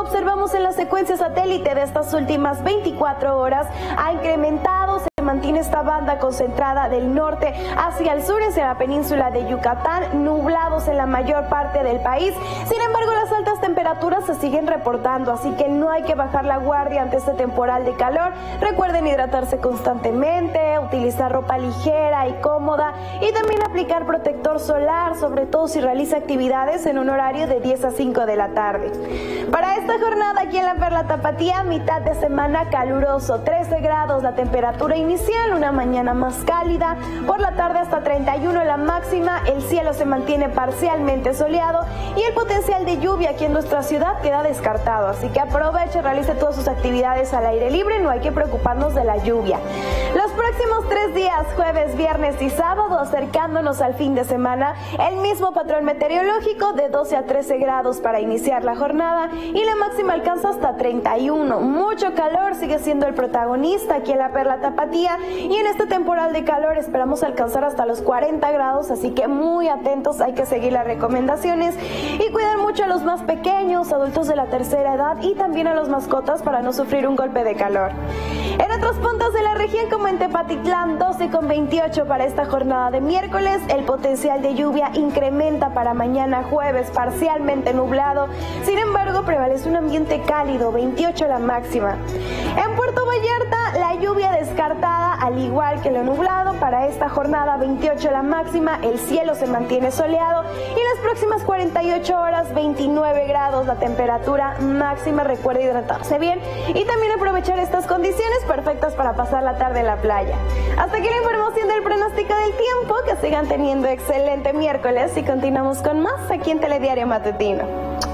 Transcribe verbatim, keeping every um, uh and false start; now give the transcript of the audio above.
observamos en la secuencia satélite de estas últimas veinticuatro horas, ha incrementado. Se mantiene esta banda concentrada del norte hacia el sur, hacia la península de Yucatán, nublados en la mayor parte del país. Sin embargo, las altas temperaturas se siguen reportando, así que no hay que bajar la guardia ante este temporal de calor. Recuerden hidratarse constantemente, utilizar ropa ligera y cómoda y también aplicar protector solar, sobre todo si realiza actividades en un horario de diez a cinco de la tarde. Para esta jornada aquí en la Perla Tapatía, mitad de semana caluroso, trece grados la temperatura inicial, una mañana más cálida, por la tarde hasta treinta y uno la máxima, el cielo se mantiene parcialmente soleado y el potencial de lluvia aquí en nuestra ciudad queda descartado, así que aproveche, realice todas sus actividades al aire libre, no hay que preocuparnos de la lluvia. Los próximos tres días, jueves, viernes y sábado, acercándonos al fin de semana, el mismo patrón meteorológico de doce a trece grados para iniciar la jornada y la máxima alcanza hasta treinta y uno. Mucho calor sigue siendo el protagonista aquí en la Perla Tapatía y en este temporal de calor esperamos alcanzar hasta los cuarenta grados, así que muy atentos, hay que seguir las recomendaciones y cuidar mucho a los más pequeños, adultos de la tercera edad y también a los mascotas para no sufrir un golpe de calor. En otros puntos de la región, como en Tepatitlán, doce con veintiocho para esta jornada de miércoles, el potencial de lluvia incrementa para mañana jueves, parcialmente nublado, sin embargo prevalece un ambiente cálido, veintiocho la máxima. En Puerto Vallarta, la lluvia descartada, al igual que lo nublado, para esta jornada veintiocho la máxima, el cielo se mantiene soleado y en las próximas cuarenta y ocho horas veintinueve grados la temperatura máxima. Recuerde hidratarse bien y también aprovechar estas condiciones perfectas para pasar la tarde en la playa. Hasta aquí la información del pronóstico del tiempo, que sigan teniendo excelente miércoles y continuamos con más aquí en Telediario Matutino.